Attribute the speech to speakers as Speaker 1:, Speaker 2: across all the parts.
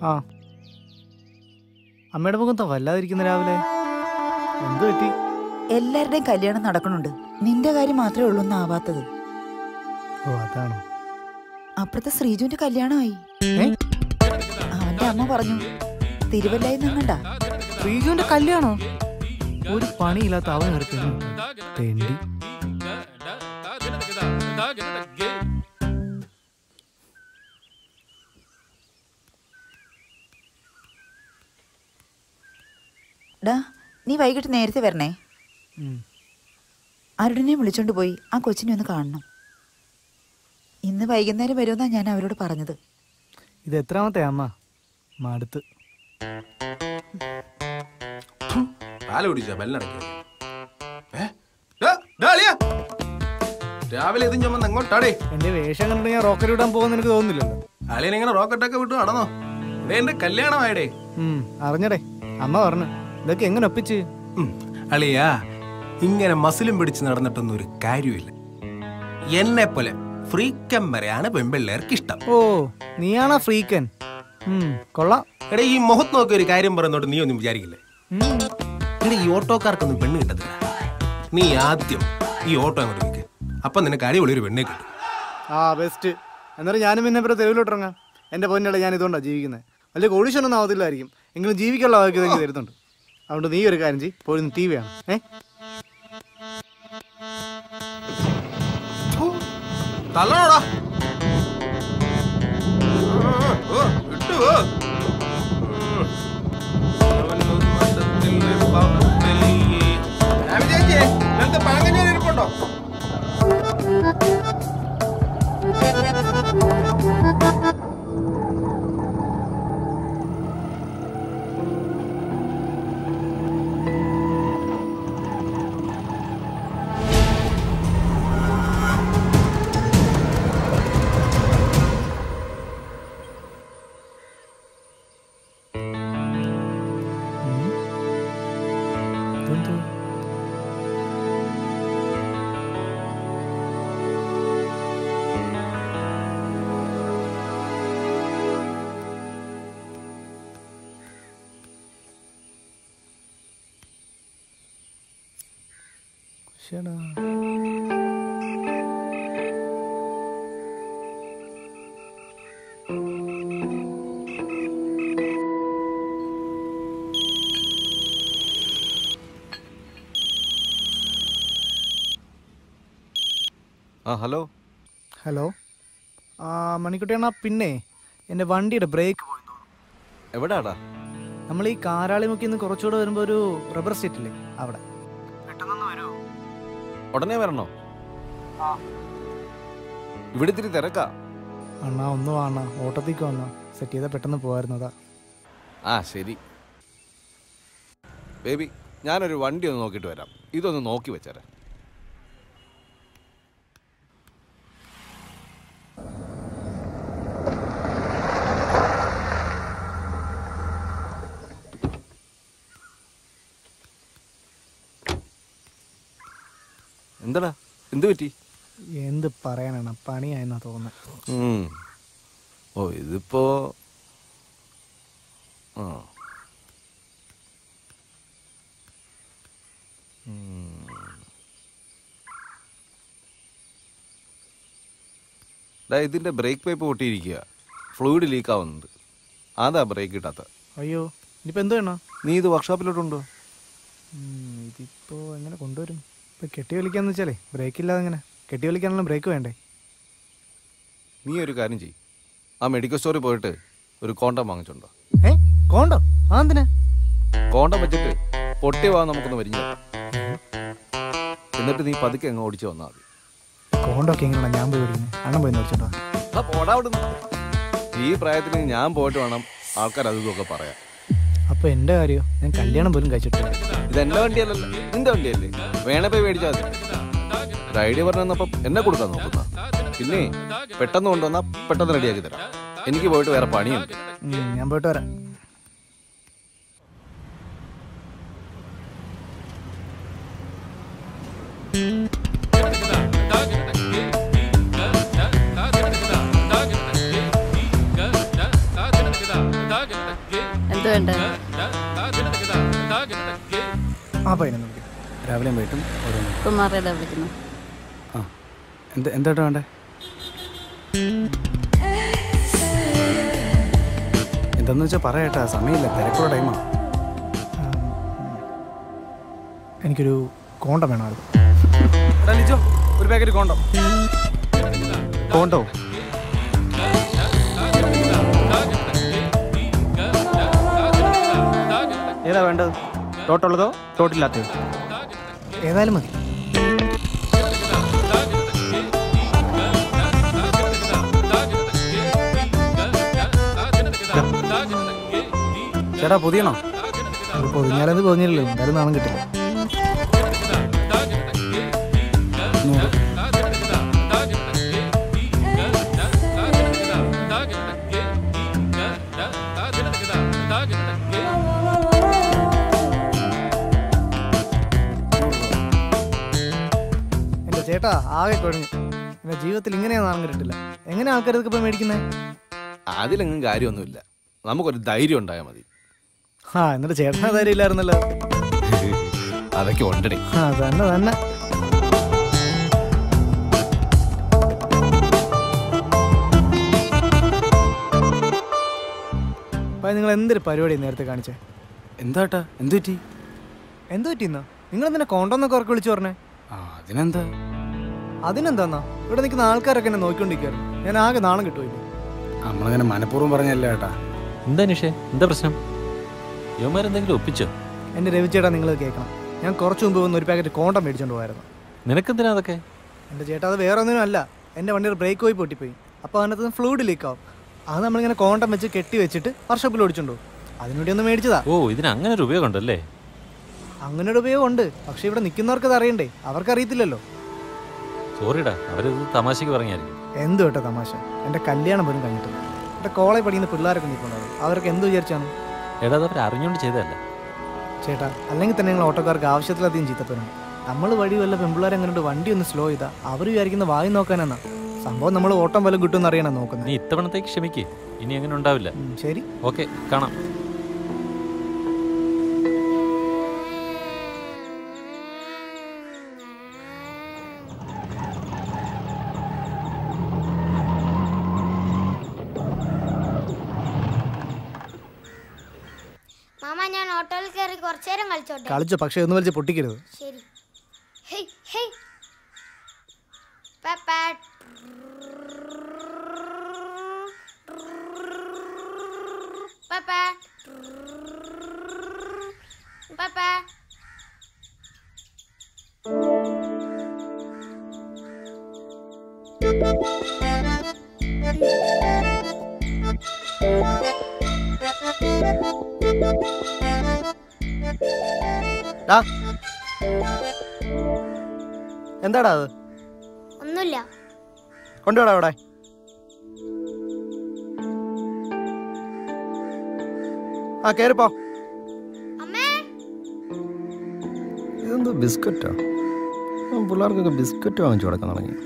Speaker 1: ആ അമ്മയുടെ മുഖം വല്ലാതിരിക്കുന്ന രാവിലെ എന്ത് പറ്റി?
Speaker 2: എല്ലാവരുടെയും കല്യാണം നടക്കണുണ്ട്, നിന്റെ കാര്യം മാത്രമേ ഉള്ളൂ ആവാത്തത്.
Speaker 1: ഓ അതാണോ?
Speaker 2: അപ്പുറത്തെ ശ്രീജുവിന്റെ കല്യാണമായി. അവന്റെ അമ്മ പറഞ്ഞു തിരുവല്ലായി നിങ്ങണ്ട.
Speaker 1: ശ്രീജുവിന്റെ കല്യാണോ? ഒരു പണിയില്ലാത്ത അവൻ എടുക്കുന്നു.
Speaker 2: നീ വൈകിട്ട് നേരത്തെ വരണേ. അരുണിനെ വിളിച്ചോണ്ട് പോയി ആ കൊച്ചിനെ ഒന്ന് കാണണം. ഇന്ന് വൈകുന്നേരം വരുമെന്നാ ഞാൻ അവരോട് പറഞ്ഞത്.
Speaker 1: ഇത് എത്രാമത്തെ അമ്മ? മടുത്ത്.
Speaker 3: രാവിലെ എങ്ങോട്ടാടേ?
Speaker 1: എന്റെ വേഷം കണ്ടിട്ട് ഞാൻ റോക്കറ്റ് വിടാൻ പോകുന്ന എനിക്ക് തോന്നുന്നില്ലല്ലോ.
Speaker 3: അളിയനെങ്ങനെ റോക്കറ്റൊക്കെ വിട്ടു നടന്നോ? എന്റെ കല്യാണമായിടേ.
Speaker 1: അറിഞ്ഞടേ, അമ്മ പറഞ്ഞു. ഇതൊക്കെ എങ്ങനെ ഒപ്പിച്ച്?
Speaker 3: അളിയാ, ഇങ്ങനെ മസിലും പിടിച്ച് നടന്നിട്ടൊന്നും ഒരു കാര്യമില്ല. എന്നെ പോലെ ഫ്രീക്കൻ വരെയാണ് പെൺപിള്ളേർക്ക് ഇഷ്ടം.
Speaker 1: ഓ, നീയാണോ ഫ്രീക്കൻ? കൊള്ളാം.
Speaker 3: എടാ, ഈ മുഖത്ത് നോക്കി ഒരു കാര്യം പറയുന്നോട്ട് നീ ഒന്നും വിചാരിക്കില്ലേ? എടാ, ഈ ഓട്ടോക്കാർക്കൊന്നും പെണ്ണ് കിട്ടത്തില്ല. നീ ആദ്യം ഈ ഓട്ടോ അങ്ങോട്ട് വെക്ക്, അപ്പൊ നിനക്ക് അടിപൊളി ഒരു പെണ്ണെ കിട്ടും.
Speaker 1: ആ ബെസ്റ്റ്. എന്നാലും ഞാനും പിന്നെ ഇപ്പം തെരുവിലോട്ടിറങ്ങാം. എന്റെ പൊന്നട, ഞാൻ ഇതുകൊണ്ടാണ് ജീവിക്കുന്നത്. വലിയ കോടീശ്വരൊന്നും ആവത്തില്ലായിരിക്കും, എങ്കിലും ജീവിക്കാനുള്ള ആവശ്യം എനിക്ക് തരുന്നുണ്ട്. അതുകൊണ്ട് നീ ഒരു കാര്യം ചെയ്യ്, പോയി ടി വി ആണ്.
Speaker 3: തള്ളണോടാ. ഇരിപ്പുണ്ടോ?
Speaker 4: ഹലോ
Speaker 1: ഹലോ, മണിക്കുട്ടിയാണോ? പിന്നെ എൻ്റെ വണ്ടിയുടെ ബ്രേക്ക് പോയി.
Speaker 4: എവിടാടാ?
Speaker 1: നമ്മൾ ഈ കാരാളിമുക്കിൽ നിന്ന് കുറച്ചുകൂടെ വരുമ്പോൾ ഒരു റബ്ബർ സ്റ്റേറ്റ് ഇല്ലേ, അവിടെ. പെട്ടെന്ന് വരൂ.
Speaker 4: ഉടനെ വരണോ? ഇവിടെ ഇത്തിരി തിരക്കാ.
Speaker 1: അണ്ണാ ഒന്ന് വാണ, ഓട്ടത്തേക്ക് വന്നാ സെറ്റ് ചെയ്താൽ പെട്ടെന്ന് പോകായിരുന്നതാ.
Speaker 4: ശരി ബേബി, ഞാനൊരു വണ്ടി ഒന്ന് നോക്കിയിട്ട് വരാം. ഇതൊന്ന് നോക്കി വെച്ചേരാ. എന്താടാ, എന്ത് പറ്റി?
Speaker 1: എന്ത് പറയാനാണ്, പണിയായെന്നാ തോന്നുന്നത്.
Speaker 4: ഓ, ഇതിപ്പോ ഇതിന്റെ ബ്രേക്ക് പൈപ്പ് പൊട്ടിയിരിക്കുക, ഫ്ലൂയിഡ് ലീക്ക് ആവുന്നുണ്ട്. അതാ ബ്രേക്ക് കിട്ടാത്ത.
Speaker 1: അയ്യോ, ഇനിയിപ്പോൾ എന്ത് വേണോ?
Speaker 4: നീ ഇത് വർക്ക്ഷോപ്പിലോട്ടുണ്ടോ?
Speaker 1: ഇതിപ്പോൾ എങ്ങനെ കൊണ്ടുവരും? ഇപ്പം കെട്ടി വലിക്കാന്ന് വെച്ചാലേ ബ്രേക്ക് ഇല്ലാതെ എങ്ങനെ? കെട്ടി വലിക്കാനുള്ള ബ്രേക്ക് വേണ്ടേ?
Speaker 4: നീ ഒരു കാര്യം ചെയ്യ്, ആ മെഡിക്കൽ സ്റ്റോറിൽ പോയിട്ട് ഒരു കോണ്ടം വാങ്ങിച്ചുണ്ടോ?
Speaker 1: കോണ്ടം? എന്തിനാ?
Speaker 4: കോണ്ടം വെച്ചിട്ട് പൊട്ടി പോകാൻ നമുക്കൊന്ന് വരിഞ്ഞ, എന്നിട്ട് നീ പതുക്കെ അങ്ങ് ഓടിച്ചു വന്നാൽ മതി.
Speaker 1: കോണ്ടൊക്കെ എങ്ങനെയാണ് ഞാൻ പോയി ഓടിക്കുന്നത്? അണ്ണൻ പോയി ഓടിച്ചോട്ടോ.
Speaker 4: ഈ പ്രായത്തിൽ ഞാൻ പോയിട്ട് വേണം ആൾക്കാർ അതൊക്കെ പറയാം.
Speaker 1: അപ്പൊ എന്റെ കാര്യോ? ഞാൻ കല്യാണം പോലും കഴിച്ചിട്ടില്ല.
Speaker 4: ഇത് എന്റെ വണ്ടിയല്ലല്ലോ, നിന്റെ വണ്ടിയല്ലേ, വേണേ പോയി മേടിച്ചാൽ മതി. ഒരു ഐഡിയ പറഞ്ഞു തന്നപ്പം എന്നെ കൊടുക്കാൻ നോക്കുന്ന. പിന്നെ പെട്ടെന്ന് കൊണ്ടുവന്നാ പെട്ടെന്ന് റെഡിയാക്കി തരാം. എനിക്ക് പോയിട്ട് വേറെ പണിയുണ്ട്.
Speaker 1: ഞാൻ പോയിട്ട് വരാം.
Speaker 5: എന്ത് വേണ്ട?
Speaker 1: ആ പയ്യനെ രാവിലെ പോയിട്ടും
Speaker 5: കുമാരേടാ വിളിക്കുന്നു.
Speaker 1: ആ എന്താ വേണ്ടേ? എന്താന്ന് വെച്ചാൽ പറയട്ടാ, സമയമില്ല, തിരക്കുള്ള ടൈമാണ്. എനിക്കൊരു കോണ്ടം വേണമായിരുന്നു. ഒരു പാക്കറ്റ് കോണ്ടോ?
Speaker 6: ഏതാ വേണ്ടത്? ടോട്ടുള്ളതോ ടോട്ടില്ലാത്തതോ?
Speaker 1: ഏതായാലും മതി.
Speaker 6: ചേട്ടാ പൊതിയണോ?
Speaker 1: അത് പൊതിഞ്ഞാലത് പൊതിഞ്ഞില്ലല്ലോ, എന്തായാലും നാണം കിട്ടില്ല. എന്റെ ചേട്ടാ ആകെ കുഴഞ്ഞു. എന്റെ ജീവിതത്തിൽ ഇങ്ങനെയാ നാണം കിട്ടില്ല. എങ്ങനെ ആൾക്കാർ ഇതൊക്കെ ഇപ്പൊ മേടിക്കുന്നേ?
Speaker 4: അതിലെങ്ങും കാര്യമൊന്നുമില്ല, നമുക്കൊരു ധൈര്യം ഉണ്ടായാൽ മതി.
Speaker 1: ആ എന്നിട്ട് ചേട്ടന് ധൈര്യം ഇല്ലായിരുന്നല്ലോ.
Speaker 4: അതൊക്കെ ഉണ്ടേ.
Speaker 1: ആ തന്നെ. അപ്പൊ നിങ്ങൾ എന്തൊരു പരിപാടി നേരത്തെ കാണിച്ചേ?
Speaker 6: എന്താട്ടാ എന്ത്
Speaker 1: പറ്റിന്നാ? നിങ്ങൾ എന്തിനാ കോണ്ടോന്നൊക്കെ ഉറക്കെ വിളിച്ചു പറഞ്ഞേ? അതിനെന്താന്നാ ഇവിടെ നിൽക്കുന്ന ആൾക്കാരൊക്കെ എന്നെ നോക്കിക്കൊണ്ടിരിക്കാറ്. ഞാൻ ആകെ നാണം കിട്ടുമില്ലേ?
Speaker 6: നമ്മളങ്ങനെ മനഃപൂർവ്വം പറഞ്ഞല്ലേ ഏട്ടാ.
Speaker 7: എന്താ നിഷേ, എന്താ പ്രശ്നം? യുവമാരെന്തെങ്കിലും ഒപ്പിച്ചോ?
Speaker 1: എൻ്റെ രവിച്ചേട്ടാ നിങ്ങൾ കേൾക്കണം. ഞാൻ കുറച്ച് മുമ്പ് വന്ന് ഒരു പാക്കറ്റ് കോണ്ടം മേടിച്ചോണ്ട് പോയായിരുന്നു.
Speaker 7: നിനക്കെന്തിനാ അതൊക്കെ?
Speaker 1: എൻ്റെ ചേട്ടാ അത് വേറെ ഒന്നിനും അല്ല. എൻ്റെ വണ്ടിയുടെ ബ്രേക്ക് പോയി പൊട്ടിപ്പോയി. അപ്പോൾ അതിനകത്ത് ഫ്ലൂയിഡ് ലീക്കാവും. അത് നമ്മളിങ്ങനെ കോണ്ടം വെച്ച് കെട്ടി വെച്ചിട്ട് വർഷോപ്പിൽ ഓടിച്ചോണ്ടോ. അതിനുവേണ്ടി ഒന്ന് മേടിച്ചതാ.
Speaker 7: ഓ, ഇതിന് അങ്ങനെ ഒരു ഉപയോഗം ഉണ്ടല്ലേ?
Speaker 1: അങ്ങനെ ഒരു ഉപയോഗം ഉണ്ട്. പക്ഷെ ഇവിടെ നിൽക്കുന്നവർക്ക് അത് അറിയണ്ടേ? അവർക്കറിയത്തില്ലല്ലോ.
Speaker 7: സോറിടാ, അവരത് തമാശക്ക് പറഞ്ഞായിരിക്കും.
Speaker 1: എന്തു കേട്ടോ തമാശ? എൻ്റെ കല്യാണം പോലും കഴിഞ്ഞിട്ടില്ല. എൻ്റെ കോളേജ് പഠിക്കുന്ന പിള്ളേരൊക്കെ നിൽക്കുന്നുണ്ടാവും. അവർക്ക് എന്ത് വിചാരിച്ചാണ്?
Speaker 7: എടാ, അത് അവർ അറിഞ്ഞുകൊണ്ട് ചെയ്തതല്ല
Speaker 1: ചേട്ടാ. അല്ലെങ്കിൽ തന്നെ നിങ്ങൾ ഓട്ടോക്കാർക്ക് ആവശ്യത്തിലധികം ചീത്തപ്പനും. നമ്മൾ വഴി വല്ല പെൺപിള്ളേരെ എങ്ങനെയുണ്ട് വണ്ടി ഒന്ന് സ്ലോ ചെയ്താൽ അവർ വിചാരിക്കുന്ന വായി നോക്കാനെന്നാ. സംഭവം നമ്മൾ ഓട്ടം വല്ലതും കിട്ടുമെന്ന് അറിയണം നോക്കുന്നത്.
Speaker 7: നീ ഇത്തവണത്തേക്ക് ക്ഷമിക്ക്, ഇനി അങ്ങനെ ഉണ്ടാവില്ല.
Speaker 1: ശരി,
Speaker 7: ഓക്കെ, കാണാം.
Speaker 8: മാമ ഞാൻ ഓട്ടോയിൽ കയറി കുറച്ചു നേരം കളിച്ചോട്ടെ?
Speaker 1: കളിച്ചോ, പക്ഷെ ഒന്ന് വലിച്ച് പൊട്ടിക്കരുത്.
Speaker 8: ശരി. ഹേയ് ഹേയ് പാപ്പാ പാപ്പാ പാപ്പാ.
Speaker 1: എന്താടാ അത്?
Speaker 8: ഒന്നുമില്ല.
Speaker 1: കൊണ്ടുപോടാ അവിടെ. ആ കേറിപ്പോ.
Speaker 8: അമ്മേ,
Speaker 4: ഇതെന്തോ ബിസ്ക്കറ്റാ? പിള്ളേർക്കൊക്കെ ബിസ്ക്കറ്റ് വാങ്ങിച്ചു കൊടുക്കാൻ തുടങ്ങി.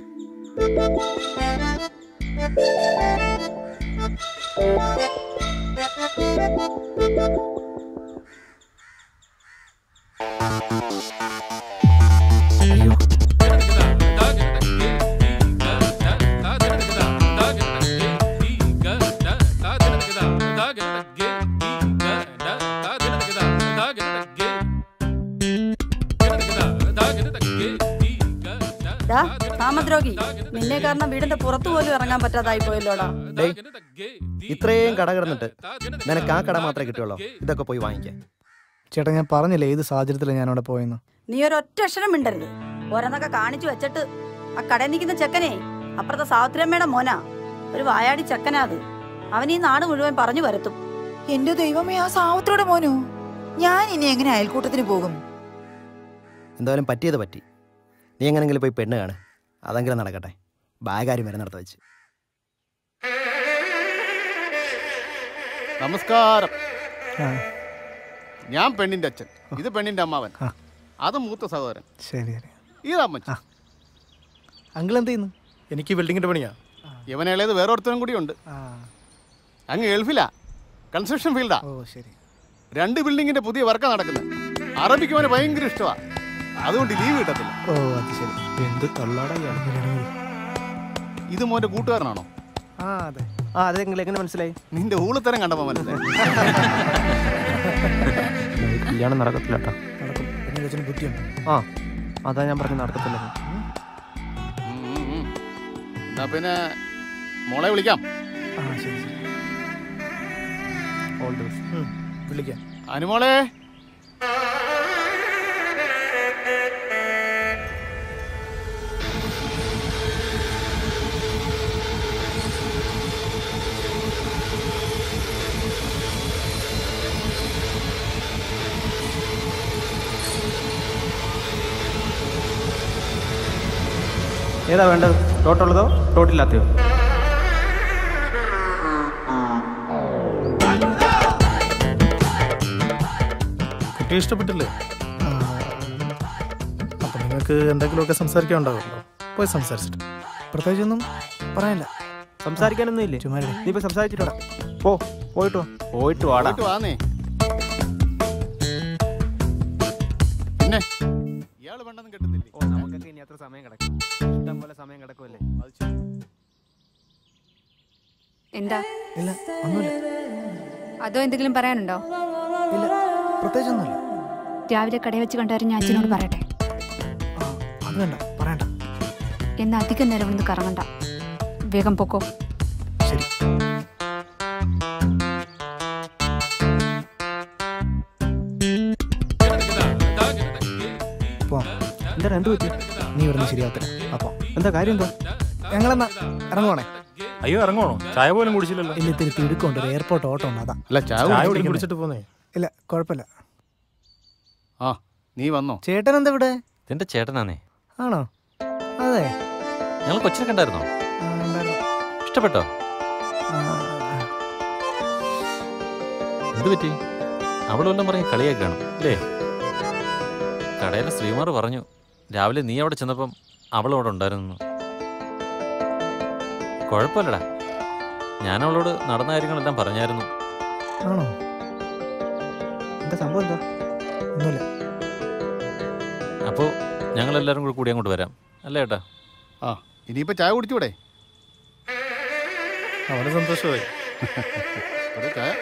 Speaker 5: നാമദ്രോഹി, നിന്നെ കാരണം വീടിന്റെ പുറത്തു പോലും ഇറങ്ങാൻ പറ്റാതായി പോയല്ലോടാ.
Speaker 9: ഇത്രയും കട കിടന്നിട്ട് നിനക്ക് ആ കട മാത്രമേ കിട്ടുള്ളൂ. ഇതൊക്കെ പോയി വാങ്ങിക്കാൻ.
Speaker 1: ചേട്ടാ ഞാൻ പറഞ്ഞില്ലേ ഏത് സാഹചര്യത്തിലാണ് ഞാൻ അവിടെ പോയെന്ന്.
Speaker 5: നീ ഒരു ഒറ്റ അക്ഷരം മിണ്ടരുത്. ഓരോന്നൊക്കെ കാണിച്ചു വെച്ചിട്ട് ആ കടയിൽ നിൽക്കുന്ന ചെക്കനെ അപ്പുറത്തെ സാവിത്രിയമ്മയുടെ മോനാ. ഒരു വായാടി ചെക്കനാ അത്. അവൻ ഈ നാട് മുഴുവൻ പറഞ്ഞു വരുത്തും.
Speaker 2: എന്റെ ദൈവമേ, ആ സാവത്രിയുടെ മോനോ? ഞാൻ ഇനി എങ്ങനെ അയൽക്കൂട്ടത്തിന് പോകും?
Speaker 9: എന്തായാലും പറ്റിയത് പറ്റി. നീ എങ്ങനെങ്കിലും പോയി പെണ്ണ് കാണ്. അതെങ്കിലും നടക്കട്ടെ. ബാഗാരി മരുന്നിടത്ത് വെച്ച്.
Speaker 10: നമസ്കാരം. ഞാൻ പെണ്ണിന്റെ അച്ഛൻ, ഇത് പെണ്ണിന്റെ അമ്മാവൻ, അത് മൂത്ത സഹോദരൻ.
Speaker 1: ശരി,
Speaker 10: ഇതമ്മച്ചി.
Speaker 1: അങ്കിൾ എന്ത് ചെയ്യുന്നു?
Speaker 10: എനിക്ക് ബിൽഡിങ്ങിന്റെ പണിയാ. ഇവൻ ഇളയത് വേറെ ഒരുത്തനും കൂടി ഉണ്ട്. അങ്ങ് ഗൾഫിലാ. കൺസ്ട്രക്ഷൻ ഫീൽഡാ.
Speaker 1: ഓ ശരി.
Speaker 10: 2 ബിൽഡിങ്ങിന്റെ പുതിയ വർക്കാണ് നടക്കുന്നത്. അറബിക്ക് അവന് ഭയങ്കര ഇഷ്ടമാണ്, അതുകൊണ്ട് ലീവ് കിട്ടത്തില്ല.
Speaker 1: ഓ അത് ശരി.
Speaker 6: എന്ത് തള്ളാടാ.
Speaker 10: ഇത് മോന്റെ കൂട്ടുകാരനാണോ?
Speaker 1: ആ അതെ.
Speaker 9: ആ അതെങ്കിലും എങ്ങനെ മനസ്സിലായി?
Speaker 10: നിന്റെ ഊളത്തരം കണ്ടപ്പോ മനസ്സിലായി.
Speaker 6: കല്യാണം നടക്കത്തില്ല കേട്ടോ.
Speaker 1: നടക്കും. പിന്നെ കൊച്ചിന് ബുദ്ധിയുണ്ട്.
Speaker 6: ആ അതാ ഞാൻ പറഞ്ഞു നടക്കത്തില്ല.
Speaker 10: എന്നാ പിന്നെ മോളെ വിളിക്കാം.
Speaker 1: ആ ശരി ശരി.
Speaker 6: All the best.
Speaker 1: വിളിക്കാം.
Speaker 10: അനുമോളെ.
Speaker 6: ഏതാ വേണ്ടത്? ടോട്ടുള്ളതോ ടോട്ടില്ലാത്തയോ?
Speaker 1: കുട്ടി ഇഷ്ടപ്പെട്ടില്ലേ? അപ്പം നിങ്ങൾക്ക് എന്തെങ്കിലുമൊക്കെ സംസാരിക്കാൻ ഉണ്ടാവുമല്ലോ. പോയി സംസാരിച്ചിട്ട്. പ്രത്യേകിച്ചൊന്നും പറയാനില്ല.
Speaker 6: സംസാരിക്കാനൊന്നും ഇല്ലേ?
Speaker 1: ചുമ്മാ
Speaker 6: നീ ഇപ്പൊ സംസാരിച്ചിട്ടാ. പോയിട്ട് വാടാ.
Speaker 10: വാന്നേ. പിന്നെ ഇയാള് വേണ്ടെന്ന് കിട്ടുന്നില്ലേ?
Speaker 6: നമുക്കൊക്കെ ഇനി അത്ര സമയം കിടക്കും. ഇഷ്ടം പോലെ സമയം കിടക്കുമല്ലേ?
Speaker 11: എന്താ?
Speaker 1: ഇല്ല ഒന്നുമില്ല.
Speaker 11: അതോ എന്തെങ്കിലും പറയാനുണ്ടോ?
Speaker 1: ഇല്ല പ്രത്യേകിച്ചൊന്നുമില്ല.
Speaker 11: രാവിലെ കടയിൽ വെച്ച് കണ്ടാരും ഞാൻ അച്ഛനോട് പറയട്ടെ.
Speaker 1: അത് വേണ്ട, പറയണ്ട.
Speaker 11: എന്നാ അധികം നേരം ഒന്ന് കറങ്ങണ്ട, വേഗം പൊക്കോ.
Speaker 1: ശരി.
Speaker 6: എന്താ എന്ത് പറ്റി?
Speaker 1: നീ ഇവിടുന്ന് ശരിയാകത്തില്ല. അപ്പോൾ
Speaker 6: എന്താ കാര്യം? എന്താ?
Speaker 1: ഞങ്ങളെന്നാ ഇറങ്ങുവാണേ.
Speaker 7: അയ്യോ ഇറങ്ങണോ? ചായ പോലും കുടിച്ചില്ലല്ലോ.
Speaker 1: ഇല്ല ഇത്തിരി തിടുക്കുണ്ട്. ഒരു എയർപോർട്ട് ഓട്ടോ ഉണ്ട്, അതാ.
Speaker 10: അല്ല
Speaker 7: ചായ കുടിച്ചിട്ട് പോന്നേ.
Speaker 1: ഇല്ല കുഴപ്പമില്ല.
Speaker 10: ആ നീ വന്നോ?
Speaker 1: ചേട്ടൻ എന്താ ഇവിടെ?
Speaker 7: എന്റെ ചേട്ടനാണേ.
Speaker 1: ആണോ? അതെ.
Speaker 7: ഞങ്ങൾ കൊച്ചിനെ കണ്ടായിരുന്നോ? ഇഷ്ടപ്പെട്ടോ? എന്ത് പറ്റി? അവളെല്ലാം പറയും കളിയാക്കി കാണും അല്ലേ? കടയിലെ ശ്രീമാർ പറഞ്ഞു രാവിലെ നീ അവിടെ ചെന്നപ്പം അവളവിടെ ഉണ്ടായിരുന്നു. കുഴപ്പമില്ലടാ, ഞാൻ അവളോട് നടന്ന കാര്യങ്ങളെല്ലാം പറഞ്ഞായിരുന്നു.
Speaker 1: ആണോ?
Speaker 6: എന്താ സംഭവം? എന്താ?
Speaker 1: ഒന്നുമില്ല.
Speaker 7: അപ്പോൾ ഞങ്ങളെല്ലാവരും കൂടി അങ്ങോട്ട് വരാം അല്ലേ ഏട്ടാ?
Speaker 10: ആ ഇനിയിപ്പോ ചായ കുടിച്ചൂടെ?
Speaker 1: വളരെ സന്തോഷമായി.
Speaker 10: ചായ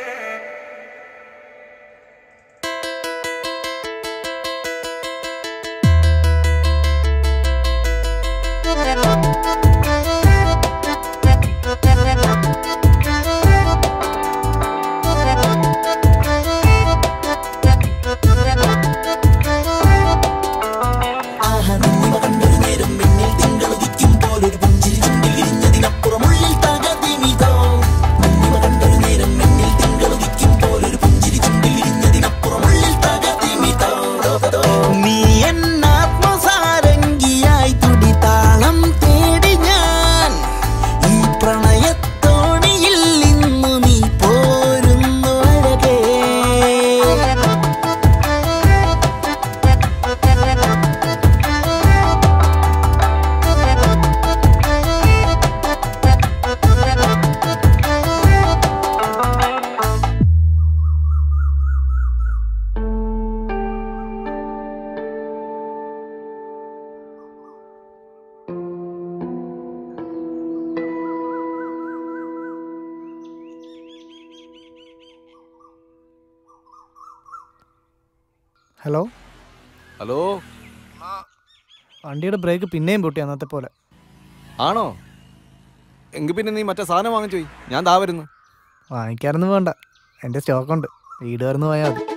Speaker 1: ഹലോ.
Speaker 4: ഹലോ.
Speaker 1: വണ്ടിയുടെ ബ്രേക്ക് പിന്നെയും പൊട്ടി അന്നത്തെ പോലെ.
Speaker 4: ആണോ? എങ്കിൽ പിന്നെ നീ മറ്റേ സാധനം വാങ്ങിച്ചു പോയി. ഞാൻ ദാ വരുന്നു.
Speaker 1: വാങ്ങിക്കാറൊന്നും വേണ്ട, എൻ്റെ സ്റ്റോക്കുണ്ട്. വീട് വരുന്നു പോയാൽ മതി.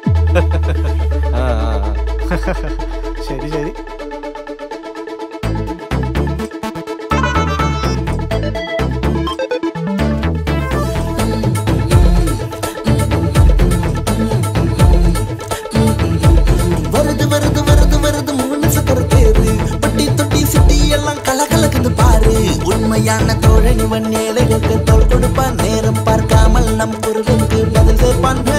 Speaker 1: ശരി ശരി.
Speaker 12: உண்மையான தோழனிவன் ஏழைகளுக்கு தோள் கொடுப்பான் நேரம் பார்க்காமல் நம் குரலுக்கு பதில் சேர்ப்பான்